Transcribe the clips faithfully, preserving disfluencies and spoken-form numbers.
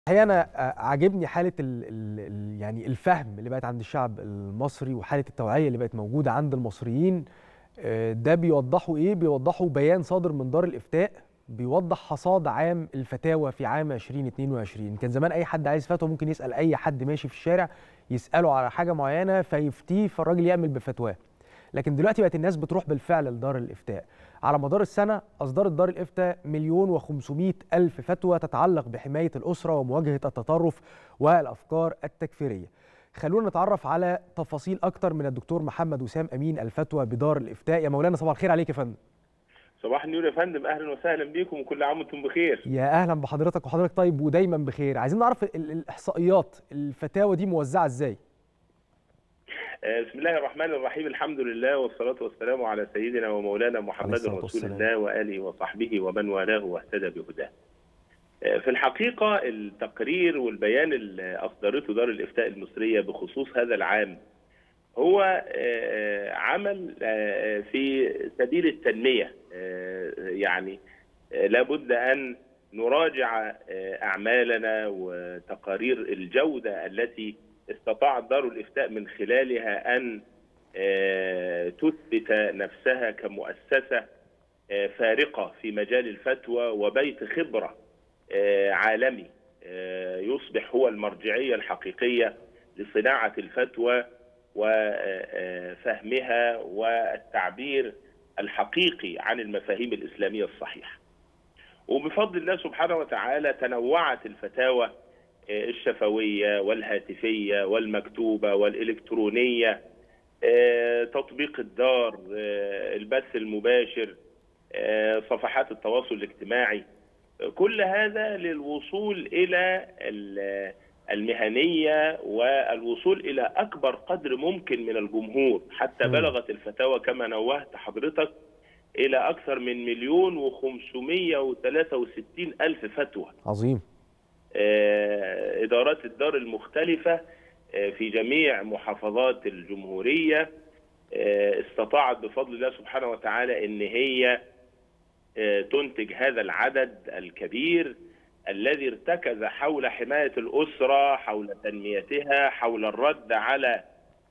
الحقيقة أنا عاجبني حالة ال ال يعني الفهم اللي بقت عند الشعب المصري وحالة التوعية اللي بقت موجودة عند المصريين. آه، ده بيوضحوا إيه؟ بيوضحوا بيان صادر من دار الإفتاء بيوضح حصاد عام الفتاوى في عام ألفين واثنين وعشرين. كان زمان أي حد عايز فتوى ممكن يسأل أي حد ماشي في الشارع، يسأله على حاجة معينة فيفتيه فالراجل يعمل بفتواه. لكن دلوقتي بقت الناس بتروح بالفعل لدار الإفتاء. على مدار السنة أصدرت دار الإفتاء مليون وخمسمائة ألف فتوى تتعلق بحماية الأسرة ومواجهة التطرف والأفكار التكفيرية. خلونا نتعرف على تفاصيل أكتر من الدكتور محمد وسام أمين الفتوى بدار الإفتاء. يا مولانا صباح الخير عليك يا فندم. صباح النور يا فندم، اهلا وسهلا بيكم وكل عام وانتم بخير. يا أهلا بحضرتك، وحضرتك طيب ودايما بخير. عايزين نعرف ال- الإحصائيات، الفتاوى دي موزعة إزاي؟ بسم الله الرحمن الرحيم، الحمد لله والصلاة والسلام على سيدنا ومولانا عليه محمد الصلاة رسول والسلام. الله وآله وصحبه ومن والاه واهتدى بهداه. في الحقيقة التقرير والبيان اللي أصدرته دار الإفتاء المصرية بخصوص هذا العام هو عمل في سبيل التنمية. يعني لابد أن نراجع أعمالنا وتقارير الجودة التي استطاعت دار الإفتاء من خلالها أن تثبت نفسها كمؤسسة فارقة في مجال الفتوى وبيت خبرة عالمي يصبح هو المرجعية الحقيقية لصناعة الفتوى وفهمها والتعبير الحقيقي عن المفاهيم الإسلامية الصحيحة. وبفضل الله سبحانه وتعالى تنوعت الفتاوى الشفوية والهاتفية والمكتوبة والإلكترونية، تطبيق الدار، البث المباشر، صفحات التواصل الاجتماعي. كل هذا للوصول إلى المهنية والوصول إلى أكبر قدر ممكن من الجمهور، حتى بلغت الفتاوى كما نوهت حضرتك إلى أكثر من مليون وخمسمائة وثلاثة وستين ألف فتوى. عظيم. إدارات الدار المختلفة في جميع محافظات الجمهورية استطاعت بفضل الله سبحانه وتعالى أن هي تنتج هذا العدد الكبير الذي ارتكز حول حماية الأسرة، حول تنميتها، حول الرد على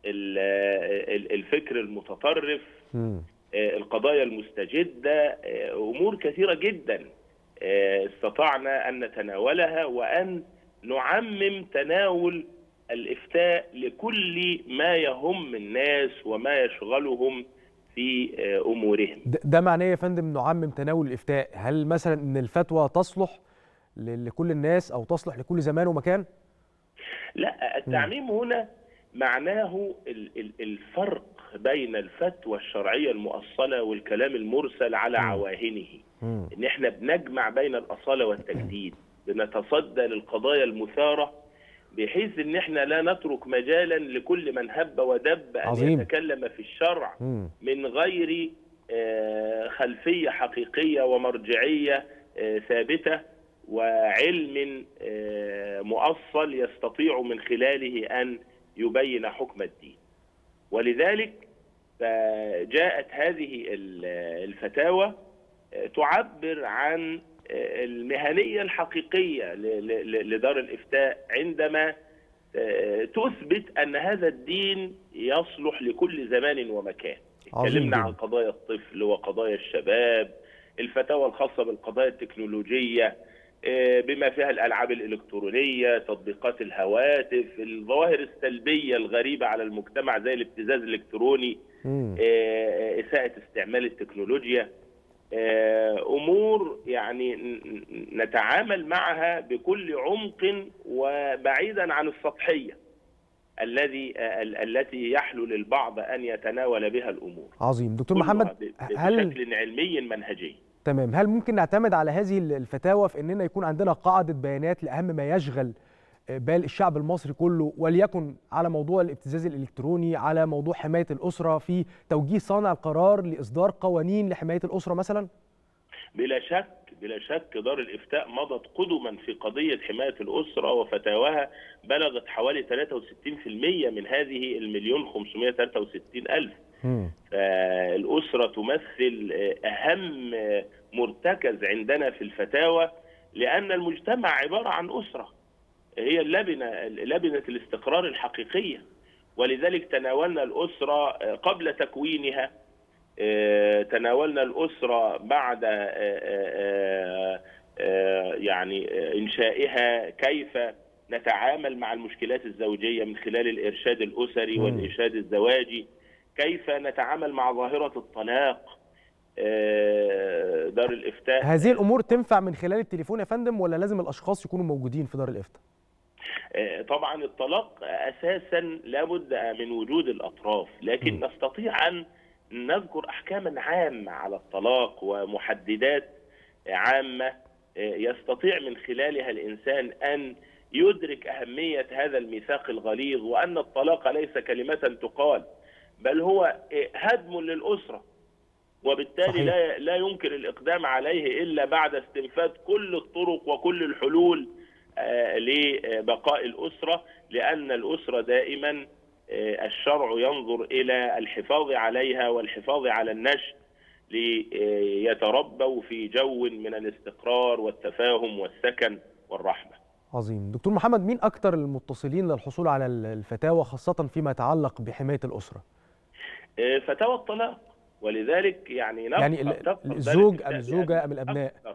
الفكر المتطرف، القضايا المستجدة، أمور كثيرة جدا استطعنا أن نتناولها وأن نعمم تناول الإفتاء لكل ما يهم الناس وما يشغلهم في أمورهم. ده معناه يا فندم نعمم تناول الإفتاء، هل مثلا أن الفتوى تصلح لكل الناس أو تصلح لكل زمان ومكان؟ لا، التعميم هنا معناه الفرق بين الفتوى الشرعية المؤصلة والكلام المرسل على عواهنه. ان احنا بنجمع بين الأصالة والتجديد، بنتصدى للقضايا المثارة بحيث ان احنا لا نترك مجالا لكل من هب ودب ان عظيم. يتكلم في الشرع من غير خلفية حقيقية ومرجعية ثابتة وعلم مؤصل يستطيع من خلاله أن يبين حكم الدين. ولذلك فجاءت هذه الفتاوى تعبر عن المهنية الحقيقية لدار الإفتاء عندما تثبت أن هذا الدين يصلح لكل زمان ومكان. اتكلمنا عن قضايا الطفل وقضايا الشباب، الفتاوى الخاصة بالقضايا التكنولوجية بما فيها الألعاب الإلكترونية، تطبيقات الهواتف، الظواهر السلبية الغريبة على المجتمع زي الابتزاز الإلكتروني، إساءة استعمال التكنولوجيا، أمور يعني نتعامل معها بكل عمق وبعيدا عن السطحية الذي التي يحلو للبعض أن يتناول بها الأمور. عظيم. دكتور محمد، هل بشكل علمي منهجي. تمام، هل ممكن نعتمد على هذه الفتاوى في أننا يكون عندنا قاعدة بيانات لأهم ما يشغل بال الشعب المصري كله، وليكن على موضوع الابتزاز الإلكتروني، على موضوع حماية الأسرة، في توجيه صانع القرار لإصدار قوانين لحماية الأسرة مثلا؟ بلا شك بلا شك دار الإفتاء مضت قدما في قضية حماية الأسرة، وفتاواها بلغت حوالي ثلاثة وستين بالمئة من هذه المليون خمسمائة وثلاثة وستين ألف. الأسرة تمثل أهم مرتكز عندنا في الفتاوى، لأن المجتمع عبارة عن أسرة. هي اللبنة لبنة الاستقرار الحقيقية، ولذلك تناولنا الأسرة قبل تكوينها، تناولنا الأسرة بعد يعني إنشائها، كيف نتعامل مع المشكلات الزوجية من خلال الإرشاد الأسري والإرشاد الزواجي، كيف نتعامل مع ظاهرة الطلاق. دار الإفتاء هذه الأمور تنفع من خلال التليفون يا فندم، ولا لازم الأشخاص يكونوا موجودين في دار الإفتاء؟ طبعا الطلاق أساسا لابد من وجود الأطراف، لكن م. نستطيع أن نذكر أحكاما عامة على الطلاق ومحددات عامة يستطيع من خلالها الإنسان أن يدرك أهمية هذا الميثاق الغليظ، وأن الطلاق ليس كلمة تقال، بل هو هدم للأسرة، وبالتالي لا لا يمكن الإقدام عليه إلا بعد استنفاذ كل الطرق وكل الحلول لبقاء الأسرة، لأن الأسرة دائما الشرع ينظر إلى الحفاظ عليها والحفاظ على النشء ليتربوا في جو من الاستقرار والتفاهم والسكن والرحمة. عظيم. دكتور محمد، مين أكثر المتصلين للحصول على الفتاوى خاصة فيما يتعلق بحماية الأسرة؟ فتاوى الطلاق، ولذلك يعني يعني الزوج أم الزوجة أم الأبناء؟ أكثر,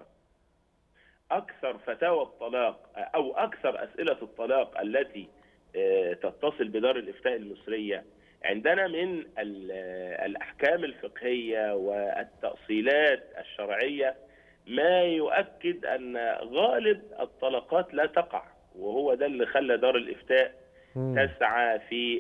أكثر فتاوى الطلاق أو أكثر أسئلة الطلاق التي تتصل بدار الإفتاء المصرية عندنا من الأحكام الفقهية والتأصيلات الشرعية ما يؤكد أن غالب الطلاقات لا تقع، وهو ده اللي خلى دار الإفتاء تسعى في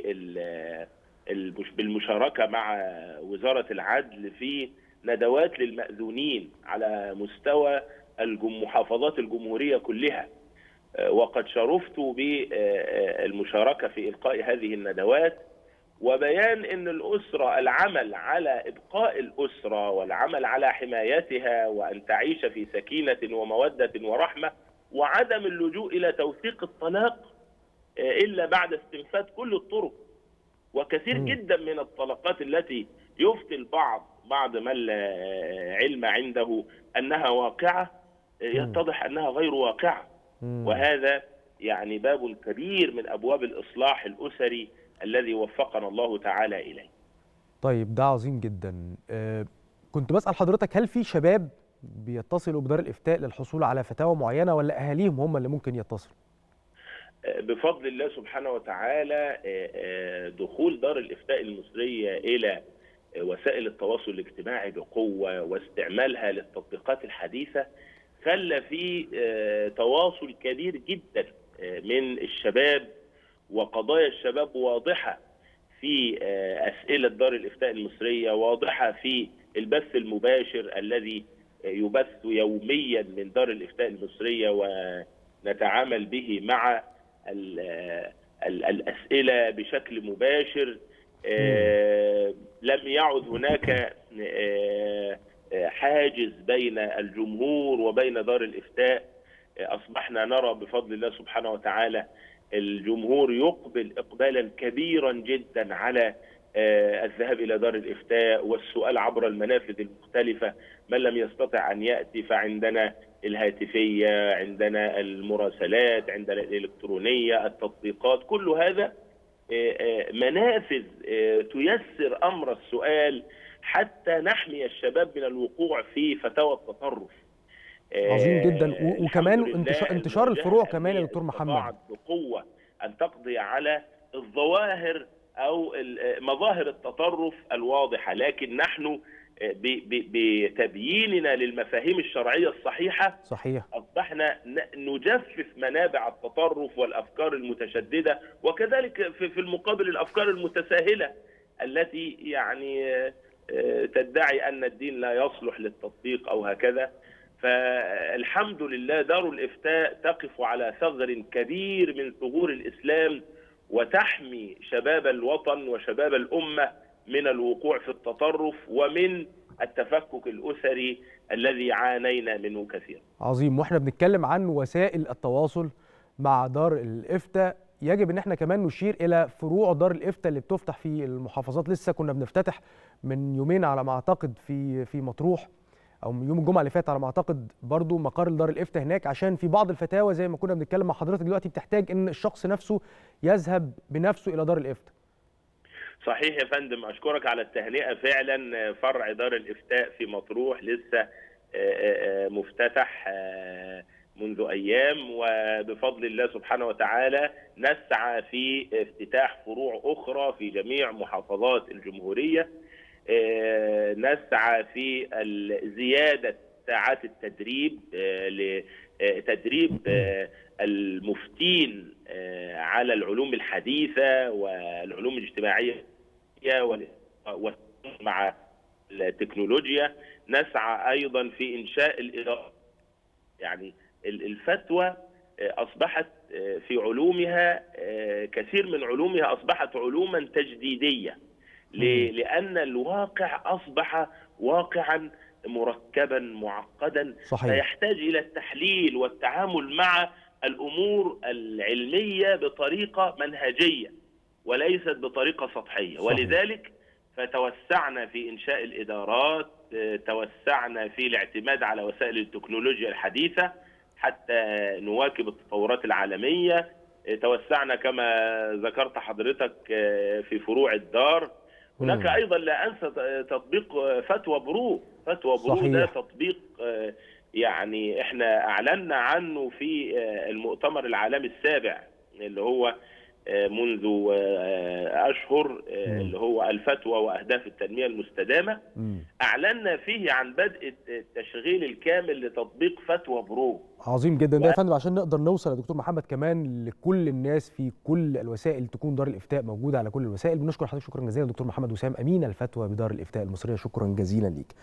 بالمشاركة مع وزارة العدل في ندوات للمأذونين على مستوى المحافظات الجمهورية كلها، وقد شرفت بالمشاركة في إلقاء هذه الندوات وبيان أن الأسرة، العمل على إبقاء الأسرة والعمل على حمايتها وأن تعيش في سكينة ومودة ورحمة، وعدم اللجوء إلى توثيق الطلاق إلا بعد استنفاذ كل الطرق. وكثير جدا من الطلقات التي يفتي البعض بعض من لا علم عنده أنها واقعة يتضح أنها غير واقعة، وهذا يعني باب كبير من أبواب الإصلاح الأسري الذي وفقنا الله تعالى إليه. طيب، ده عظيم جدا. آه كنت بسأل حضرتك، هل في شباب بيتصلوا بدار الإفتاء للحصول على فتاوى معينة، ولا أهاليهم هم اللي ممكن يتصلوا؟ بفضل الله سبحانه وتعالى دخول دار الإفتاء المصرية إلى وسائل التواصل الاجتماعي بقوة واستعمالها للتطبيقات الحديثة خلى في تواصل كبير جدا من الشباب، وقضايا الشباب واضحة في أسئلة دار الإفتاء المصرية، واضحة في البث المباشر الذي يبث يوميا من دار الإفتاء المصرية، ونتعامل به مع الأسئلة بشكل مباشر. لم يعد هناك حاجز بين الجمهور وبين دار الإفتاء، أصبحنا نرى بفضل الله سبحانه وتعالى الجمهور يقبل إقبالا كبيرا جدا على الذهاب إلى دار الإفتاء والسؤال عبر المنافذ المختلفة. من لم يستطع أن يأتي فعندنا الهاتفية، عندنا المراسلات، عندنا الإلكترونية، التطبيقات، كل هذا منافذ تيسر أمر السؤال حتى نحمي الشباب من الوقوع في فتاوى التطرف. عظيم جدا. وكمان انتشار الفروع كمان يا دكتور محمد، بقوة أن تقضي على الظواهر أو مظاهر التطرف الواضحة، لكن نحن بتبييننا للمفاهيم الشرعية الصحيحة صحيح أصبحنا نجفف منابع التطرف والأفكار المتشددة، وكذلك في المقابل الأفكار المتساهلة التي يعني تدعي أن الدين لا يصلح للتطبيق أو هكذا. فالحمد لله دار الإفتاء تقف على ثغر كبير من ثغور الإسلام، وتحمي شباب الوطن وشباب الأمة من الوقوع في التطرف ومن التفكك الأسري الذي عانينا منه كثيرا. عظيم. واحنا بنتكلم عن وسائل التواصل مع دار الإفتاء، يجب ان احنا كمان نشير الى فروع دار الإفتاء اللي بتفتح في المحافظات. لسه كنا بنفتتح من يومين على ما اعتقد في في مطروح او يوم الجمعه اللي فات على ما اعتقد برضو مقر دار الافتاء هناك، عشان في بعض الفتاوى زي ما كنا بنتكلم مع حضرتك دلوقتي بتحتاج ان الشخص نفسه يذهب بنفسه الى دار الافتاء. صحيح يا فندم، اشكرك على التهنئه. فعلا فرع دار الافتاء في مطروح لسه مفتتح منذ ايام، وبفضل الله سبحانه وتعالى نسعى في افتتاح فروع اخرى في جميع محافظات الجمهوريه. نسعى في زياده ساعات التدريب لتدريب المفتين على العلوم الحديثه والعلوم الاجتماعيه مع التكنولوجيا. نسعى ايضا في انشاء الاداره، يعني الفتوى اصبحت في علومها، كثير من علومها اصبحت علوما تجديديه، لان الواقع اصبح واقعا مركبا معقدا، صحيح. فيحتاج الى التحليل والتعامل مع الامور العلميه بطريقه منهجيه وليست بطريقه سطحيه. صحيح. ولذلك فتوسعنا في انشاء الادارات، توسعنا في الاعتماد على وسائل التكنولوجيا الحديثه حتى نواكب التطورات العالميه. توسعنا كما ذكرت حضرتك في فروع الدار. هناك ايضا لا انسى تطبيق فتوى برو. فتوى برو صحيح. ده تطبيق يعني احنا اعلنا عنه في المؤتمر العالمي السابع اللي هو منذ اشهر، اللي هو الفتوى واهداف التنميه المستدامه. اعلنا فيه عن بدء التشغيل الكامل لتطبيق فتوى برو. عظيم جدا ده يا فندم، عشان نقدر نوصل يا دكتور محمد كمان لكل الناس في كل الوسائل، تكون دار الافتاء موجوده على كل الوسائل. بنشكر حضرتك شكرا جزيلا دكتور محمد وسام، امين الفتوى بدار الافتاء المصريه، شكرا جزيلا ليك.